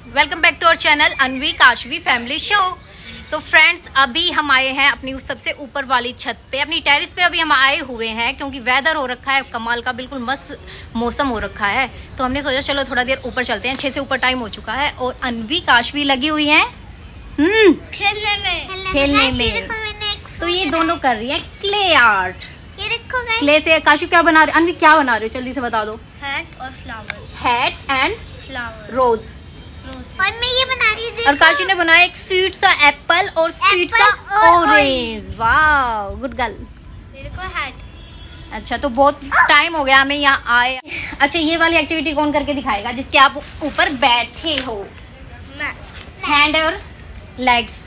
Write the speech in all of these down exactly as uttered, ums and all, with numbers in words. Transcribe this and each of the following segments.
Welcome back to our channel Anvi Kashvi family show. तो friends, अभी हम आए हैं अपनी सबसे ऊपर वाली छत पे, अपनी टेरिस पे अभी हम आए हुए हैं क्योंकि वेदर हो रखा है कमाल का, बिल्कुल मस्त मौसम हो रखा है। तो हमने सोचा चलो थोड़ा देर ऊपर चलते हैं, छह से ऊपर टाइम हो चुका है और अनवी काशवी लगी हुई है हम्म खेलने में खेलने में। तो ये दोनों कर रही है क्ले आर्ट। ये देखो गाइस, क्ले से काशवी क्या बना रहे, अनवी क्या बना रहे हो, जल्दी से बता दो। हैट और flowers, hat and flower rose. और मैं ये बना रही हूँ, और काशी ने बनाया एक स्वीट सा एप्पल और स्वीट सा ऑरेंज। वाह, गुड गर्ल। मेरे को हैट। अच्छा, तो बहुत टाइम हो गया हमें यहाँ आए। अच्छा, ये वाली एक्टिविटी कौन करके दिखाएगा जिसके आप ऊपर बैठे हो? हैंड और लेग्स।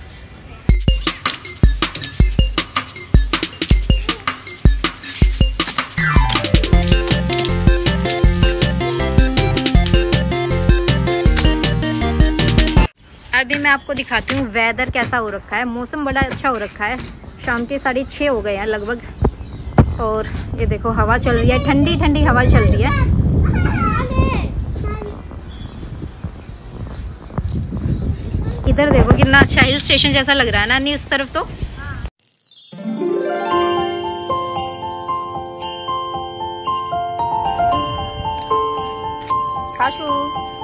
अभी मैं आपको दिखाती हूँ वेदर कैसा हो रखा है। मौसम बड़ा अच्छा हो रखा है। शाम के साढ़े छः हो गए हैं लगभग और ये देखो हवा चल रही है, ठंडी ठंडी हवा चल रही है। इधर देखो कितना अच्छा हिल स्टेशन जैसा लग रहा है ना नहीं उस तरफ। तो काशू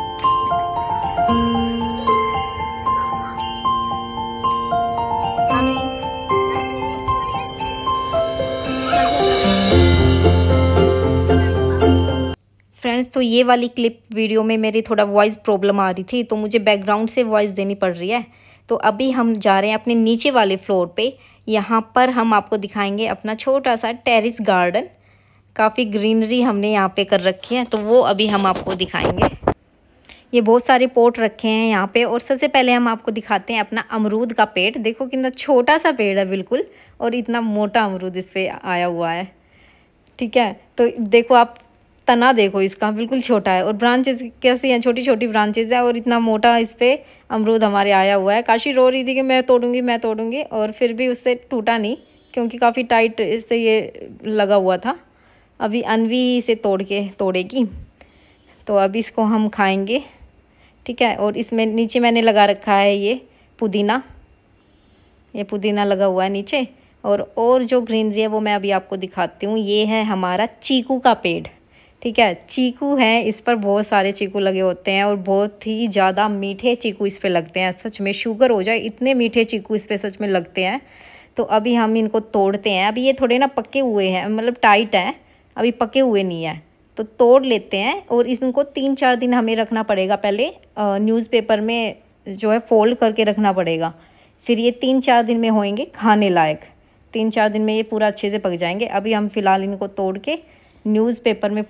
फ्रेंड्स, तो ये वाली क्लिप वीडियो में मेरी थोड़ा वॉइस प्रॉब्लम आ रही थी तो मुझे बैकग्राउंड से वॉइस देनी पड़ रही है। तो अभी हम जा रहे हैं अपने नीचे वाले फ्लोर पे। यहाँ पर हम आपको दिखाएंगे अपना छोटा सा टेरिस गार्डन। काफ़ी ग्रीनरी हमने यहाँ पे कर रखी है तो वो अभी हम आपको दिखाएंगे। ये बहुत सारे पॉट रखे हैं यहाँ पे और सबसे पहले हम आपको दिखाते हैं अपना अमरूद का पेड़। देखो कितना छोटा सा पेड़ है बिल्कुल और इतना मोटा अमरूद इस पर आया हुआ है। ठीक है, तो देखो आप तना देखो इसका, बिल्कुल छोटा है और ब्रांचेस कैसी हैं, छोटी छोटी ब्रांचेस है और इतना मोटा इस पे अमरूद हमारे आया हुआ है। काशी रो रही थी कि मैं तोड़ूंगी मैं तोड़ूंगी और फिर भी उससे टूटा नहीं क्योंकि काफ़ी टाइट इससे ये लगा हुआ था। अभी अनवी इसे तोड़ के तोड़ेगी तो अभी इसको हम खाएंगे। ठीक है, और इसमें नीचे मैंने लगा रखा है ये पुदीना, ये पुदीना लगा हुआ है नीचे। और और जो ग्रीनरी है वो मैं अभी आपको दिखाती हूँ। ये है हमारा चीकू का पेड़। ठीक है, चीकू है, इस पर बहुत सारे चीकू लगे होते हैं और बहुत ही ज़्यादा मीठे चीकू इस पे लगते हैं। सच में शुगर हो जाए इतने मीठे चीकू इस पे सच में लगते हैं। तो अभी हम इनको तोड़ते हैं। अभी ये थोड़े ना पके हुए हैं, मतलब टाइट हैं, अभी पके हुए नहीं हैं। तो तोड़ लेते हैं और इनको तीन चार दिन हमें रखना पड़ेगा। पहले न्यूज़पेपर में जो है फोल्ड करके रखना पड़ेगा, फिर ये तीन चार दिन में होंगे खाने लायक। तीन चार दिन में ये पूरा अच्छे से पक जाएंगे। अभी हम फ़िलहाल इनको तोड़ के न्यूज़पेपर में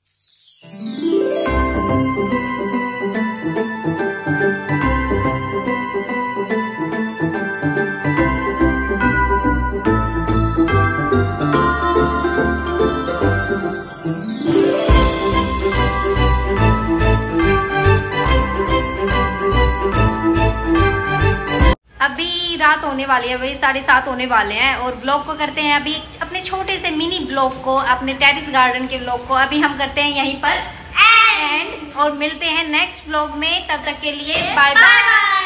अभी रात होने वाली है, वही साढ़े सात होने वाले हैं और ब्लॉग को करते हैं अभी अपने छोटे से मिनी ब्लॉग को, अपने टेरिस गार्डन के ब्लॉग को अभी हम करते हैं यहीं पर एंड और मिलते हैं नेक्स्ट ब्लॉग में। तब तक के लिए बाय बाय।